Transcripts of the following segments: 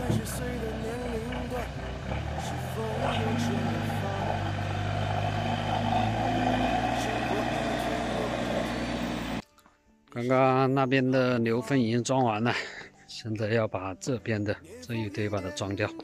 刚刚那边的牛粪已经装完了，现在要把这边的这一堆把它装掉。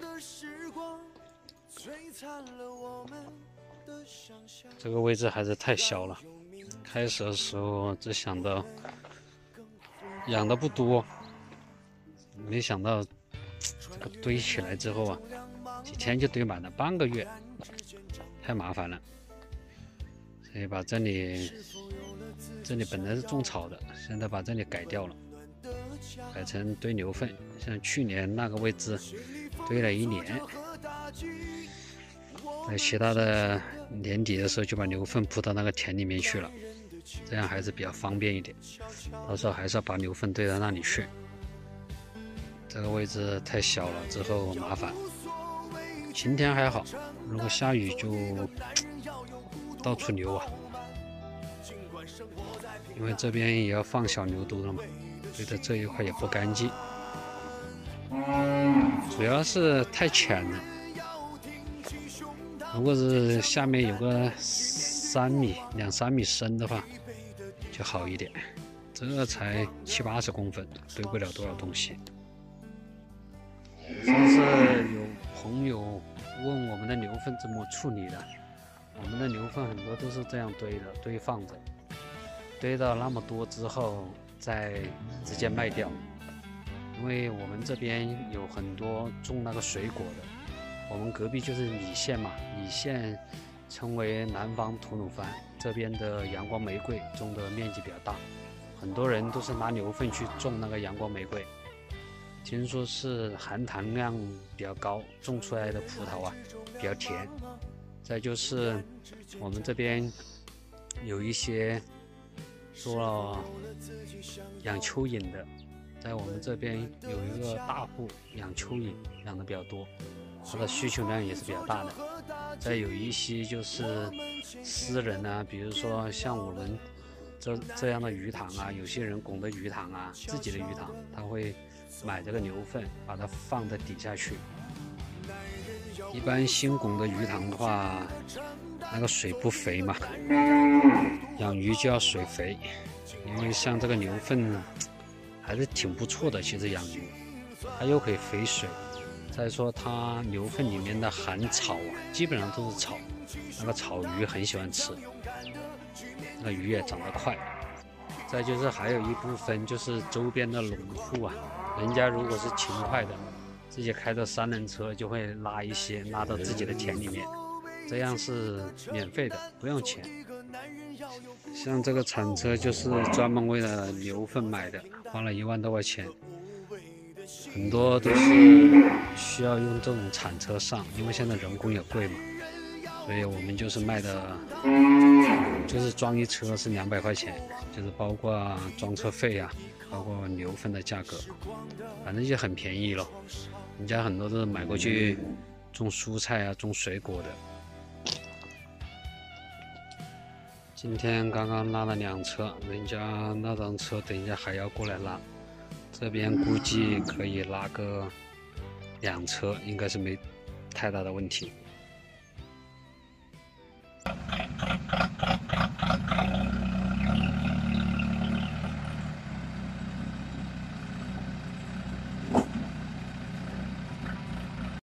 这个位置还是太小了，开始的时候只想到养的不多，没想到这个堆起来之后啊，几天就堆满了，半个月，太麻烦了。所以把这里本来是种草的，现在把这里改掉了，改成堆牛粪。像去年那个位置堆了1年，在其他的年底的时候就把牛粪铺到那个田里面去了，这样还是比较方便一点。到时候还是要把牛粪堆到那里去。这个位置太小了，之后麻烦。晴天还好，如果下雨就到处流啊。因为这边也要放小牛犊了嘛，堆的这一块也不干净，主要是太浅了。如果是下面有个2、3米深的话，就好一点。这才70、80公分，堆不了多少东西。上次有朋友问我们的牛粪怎么处理的，我们的牛粪很多都是这样堆的，堆放着，堆到那么多之后再直接卖掉。因为我们这边有很多种那个水果的，我们隔壁就是米县嘛，米县称为南方吐鲁番，这边的阳光玫瑰种的面积比较大，很多人都是拿牛粪去种那个阳光玫瑰，听说是含糖量比较高，种出来的葡萄啊比较甜。再就是我们这边有一些做养蚯蚓的，在我们这边有一个大户养蚯蚓，养的比较多，它的需求量也是比较大的。再有一些就是私人啊，比如说像我们这样的鱼塘啊，有些人拱的鱼塘啊，自己的鱼塘，他会买这个牛粪，把它放在底下去。一般新拱的鱼塘的话，那个水不肥嘛，养鱼就要水肥。因为像这个牛粪还是挺不错的，其实养鱼它又可以肥水，再说它牛粪里面的含草啊，基本上都是草，那个草鱼很喜欢吃，那个鱼也长得快。再就是还有一部分就是周边的农户啊，人家如果是勤快的，自己开着3轮车就会拉一些拉到自己的田里面，这样是免费的，不用钱。像这个铲车就是专门为了牛粪买的，花了1万多块钱，很多都是需要用这种铲车上，因为现在人工也贵嘛，所以我们就是卖的，就是装一车是200块钱，就是包括装车费啊，包括牛粪的价格，反正就很便宜了。人家很多都是买过去种蔬菜啊，种水果的。今天刚刚拉了2车，人家那辆车等一下还要过来拉，这边估计可以拉个2车，应该是没太大的问题。